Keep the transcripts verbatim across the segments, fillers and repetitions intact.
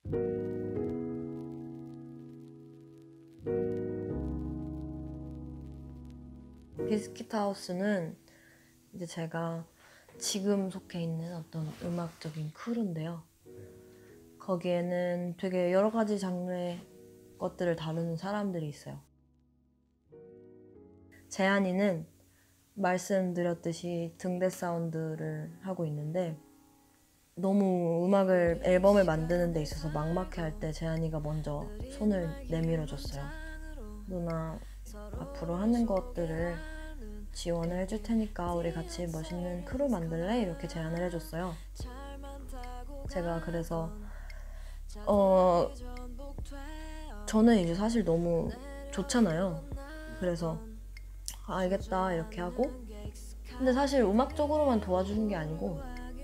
비스킷하우스는 이제 제가 지금 속해 있는 어떤 음악적인 크루인데요. 거기에는 되게 여러 가지 장르의 것들을 다루는 사람들이 있어요. 재한이는 말씀드렸듯이 등대 사운드를 하고 있는데, 너무 음악을, 앨범을 만드는 데 있어서 막막해 할 때 재한이가 먼저 손을 내밀어줬어요. 누나, 앞으로 하는 것들을 지원을 해줄 테니까 우리 같이 멋있는 크루 만들래? 이렇게 제안을 해줬어요. 제가 그래서 어 저는 이제 사실 너무 좋잖아요. 그래서 아, 알겠다 이렇게 하고, 근데 사실 음악적으로만 도와주는 게 아니고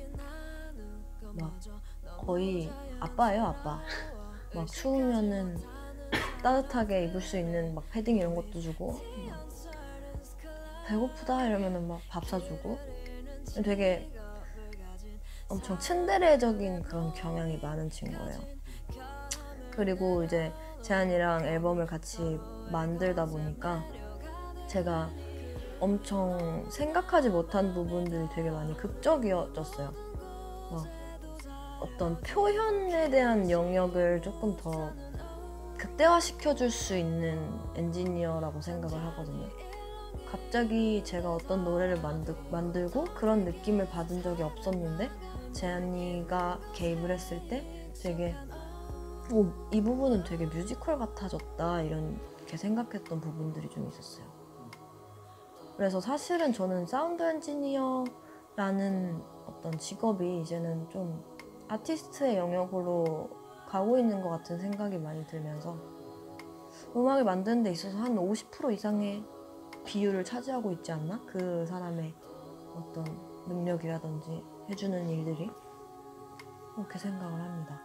막 거의 아빠예요, 아빠. 막 추우면은 따뜻하게 입을 수 있는 막 패딩 이런 것도 주고, 막 배고프다 이러면은 막 밥 사주고, 되게 엄청 츤데레적인 그런 경향이 많은 친구예요. 그리고 이제 재한이랑 앨범을 같이 만들다 보니까 제가 엄청 생각하지 못한 부분들이 되게 많이 극적이어졌어요. 막 어떤 표현에 대한 영역을 조금 더 극대화시켜줄 수 있는 엔지니어라고 생각을 하거든요. 갑자기 제가 어떤 노래를 만들, 만들고 그런 느낌을 받은 적이 없었는데 재한이가 개입을 했을 때 되게 오, 이 부분은 되게 뮤지컬 같아졌다 이렇게 생각했던 부분들이 좀 있었어요. 그래서 사실은 저는 사운드 엔지니어라는 어떤 직업이 이제는 좀 아티스트의 영역으로 가고 있는 것 같은 생각이 많이 들면서 음악을 만드는 데 있어서 한 오십 퍼센트 이상의 비율을 차지하고 있지 않나? 그 사람의 어떤 능력이라든지 해주는 일들이, 그렇게 생각을 합니다.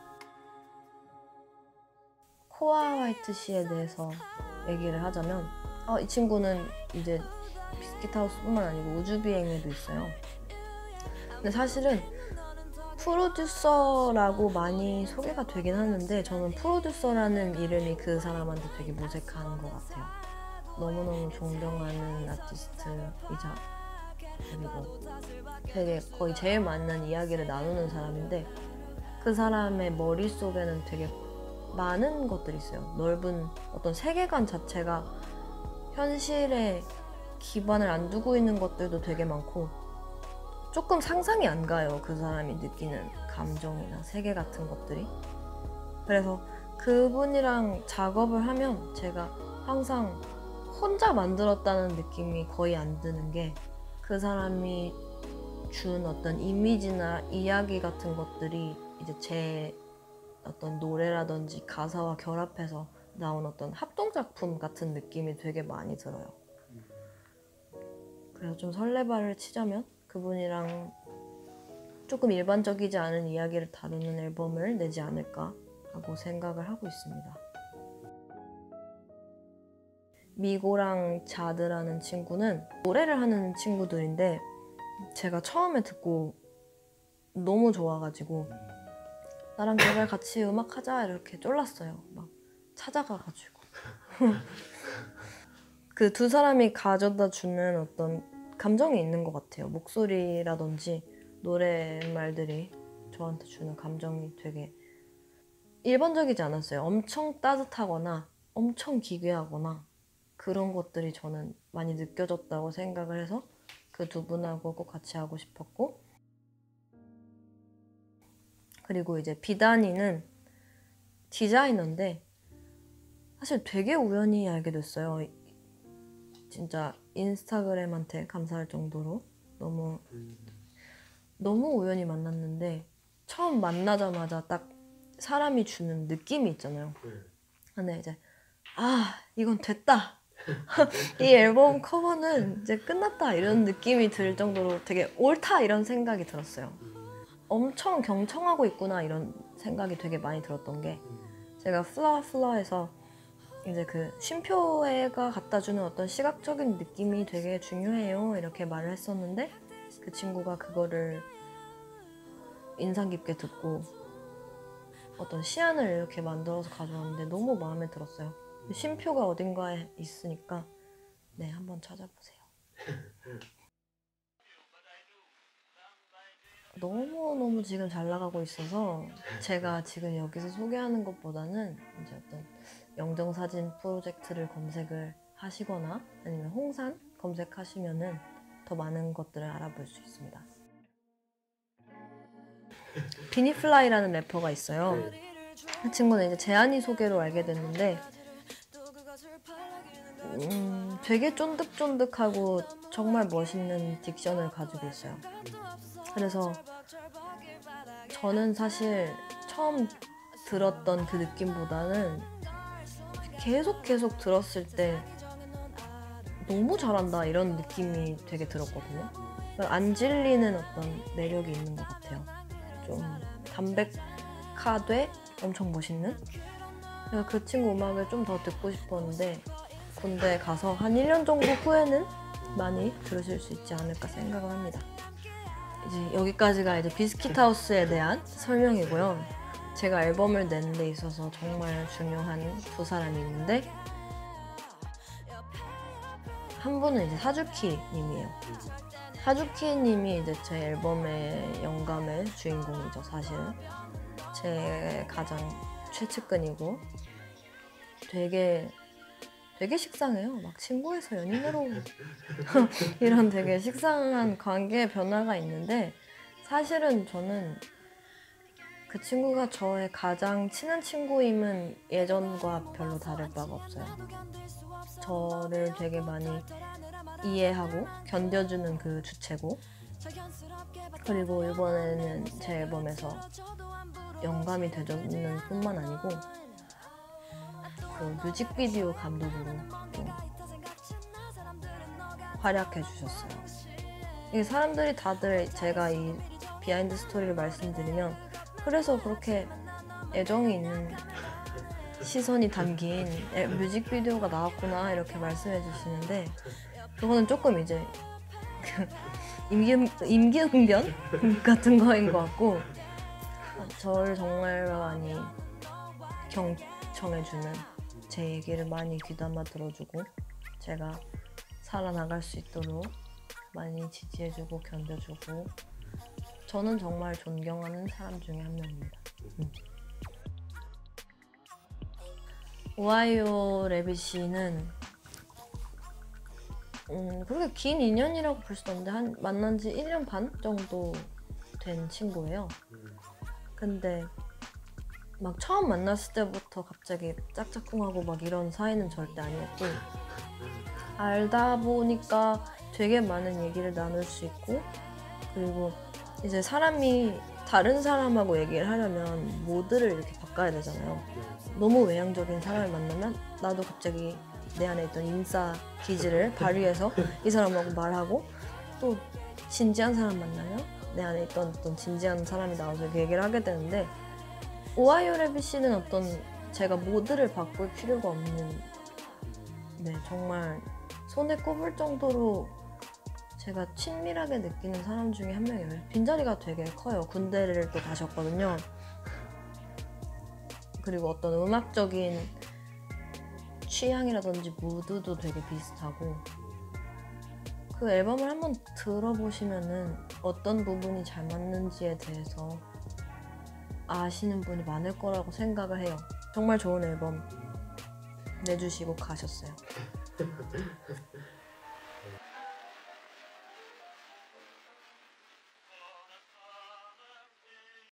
코아 화이트 씨에 대해서 얘기를 하자면 어, 이 친구는 이제 비스킷하우스뿐만 아니고 우주비행에도 있어요. 근데 사실은 프로듀서라고 많이 소개가 되긴 하는데 저는 프로듀서라는 이름이 그 사람한테 되게 무색한 것 같아요. 너무너무 존경하는 아티스트이자 그리고 되게 거의 제일 많은 이야기를 나누는 사람인데, 그 사람의 머릿속에는 되게 많은 것들이 있어요. 넓은 어떤 세계관 자체가 현실에 기반을 안 두고 있는 것들도 되게 많고 조금 상상이 안 가요. 그 사람이 느끼는 감정이나 세계 같은 것들이. 그래서 그분이랑 작업을 하면 제가 항상 혼자 만들었다는 느낌이 거의 안 드는 게, 그 사람이 준 어떤 이미지나 이야기 같은 것들이 이제 제 어떤 노래라든지 가사와 결합해서 나온 어떤 합동작품 같은 느낌이 되게 많이 들어요. 그래서 좀 설레발을 치자면 그분이랑 조금 일반적이지 않은 이야기를 다루는 앨범을 내지 않을까 하고 생각을 하고 있습니다. 미고랑 자드라는 친구는 노래를 하는 친구들인데 제가 처음에 듣고 너무 좋아가지고 나랑 제발 같이 음악하자 이렇게 쫄랐어요. 막 찾아가가지고 그 두 사람이 가져다 주는 어떤 감정이 있는 것 같아요. 목소리라든지 노랫말들이 저한테 주는 감정이 되게 일반적이지 않았어요. 엄청 따뜻하거나 엄청 기괴하거나 그런 것들이 저는 많이 느껴졌다고 생각을 해서 그 두 분하고 꼭 같이 하고 싶었고, 그리고 이제 비단이는 디자이너인데 사실 되게 우연히 알게 됐어요. 진짜 인스타그램한테 감사할 정도로 너무 너무 우연히 만났는데, 처음 만나자마자 딱 사람이 주는 느낌이 있잖아요. 근데 이제 아, 이건 됐다. 이 앨범 커버는 이제 끝났다 이런 느낌이 들 정도로 되게 옳다 이런 생각이 들었어요. 엄청 경청하고 있구나 이런 생각이 되게 많이 들었던 게, 제가 플라 플라에서 이제 그 쉼표가 갖다 주는 어떤 시각적인 느낌이 되게 중요해요 이렇게 말을 했었는데, 그 친구가 그거를 인상 깊게 듣고 어떤 시안을 이렇게 만들어서 가져왔는데 너무 마음에 들었어요. 쉼표가 어딘가에 있으니까 네, 한번 찾아보세요. 너무너무 지금 잘 나가고 있어서 제가 지금 여기서 소개하는 것보다는 이제 어떤 영정사진 프로젝트를 검색을 하시거나 아니면 홍산 검색하시면은 더 많은 것들을 알아볼 수 있습니다. 비니플라이라는 래퍼가 있어요. 그 친구는 이제 재한이 소개로 알게 됐는데 음, 되게 쫀득쫀득하고 정말 멋있는 딕션을 가지고 있어요. 그래서 저는 사실 처음 들었던 그 느낌보다는 계속 계속 들었을 때 너무 잘한다 이런 느낌이 되게 들었거든요. 안 질리는 어떤 매력이 있는 것 같아요. 좀 담백하되 엄청 멋있는? 제가 그 친구 음악을 좀 더 듣고 싶었는데 군대에 가서 한 일 년 정도 후에는 많이 들으실 수 있지 않을까 생각을 합니다. 이제 여기까지가 이제 비스킷하우스에 대한 설명이고요. 제가 앨범을 내는 데 있어서 정말 중요한 두 사람이 있는데 한 분은 이제 사주키 님이에요. 사주키 님이 이제 제 앨범의 영감의 주인공이죠, 사실은. 제 가장 최측근이고 되게 되게 식상해요. 막 친구에서 연인으로 이런 되게 식상한 관계의 변화가 있는데 사실은 저는 그 친구가 저의 가장 친한 친구임은 예전과 별로 다를 바가 없어요. 저를 되게 많이 이해하고 견뎌주는 그 주체고 그리고 이번에는 제 앨범에서 영감이 되어주는 뿐만 아니고 그 뮤직비디오 감독으로 또 활약해 주셨어요. 이게 사람들이 다들 제가 이 비하인드 스토리를 말씀드리면 그래서 그렇게 애정이 있는 시선이 담긴 뮤직비디오가 나왔구나 이렇게 말씀해 주시는데 그거는 조금 이제 임기, 임기응변 같은 거인 것 같고 저를 정말 많이 경청해주는 제 얘기를 많이 귀담아 들어주고 제가 살아나갈 수 있도록 많이 지지해주고 견뎌주고 저는 정말 존경하는 사람 중에 한 명입니다. 음. 오하이오 래빗씨는 음, 그렇게 긴 인연이라고 볼 수도 없는데 한 만난 지 일 년 반 정도 된 친구예요. 근데 막 처음 만났을 때부터 갑자기 짝짝꿍하고 막 이런 사이는 절대 아니었고 알다 보니까 되게 많은 얘기를 나눌 수 있고 그리고 이제 사람이 다른 사람하고 얘기를 하려면 모드를 이렇게 바꿔야 되잖아요. 너무 외향적인 사람을 만나면 나도 갑자기 내 안에 있던 인싸 기질을 발휘해서 이 사람하고 말하고 또 진지한 사람 만나면 내 안에 있던 어떤 진지한 사람이 나와서 이렇게 얘기를 하게 되는데 오하이오 래빗씨는 어떤 제가 모드를 바꿀 필요가 없는 네 정말 손에 꼽을 정도로 제가 친밀하게 느끼는 사람 중에 한 명이에요. 빈자리가 되게 커요. 군대를 또 가셨거든요. 그리고 어떤 음악적인 취향이라든지 무드도 되게 비슷하고 그 앨범을 한번 들어보시면은 어떤 부분이 잘 맞는지에 대해서 아시는 분이 많을 거라고 생각을 해요. 정말 좋은 앨범 내주시고 가셨어요.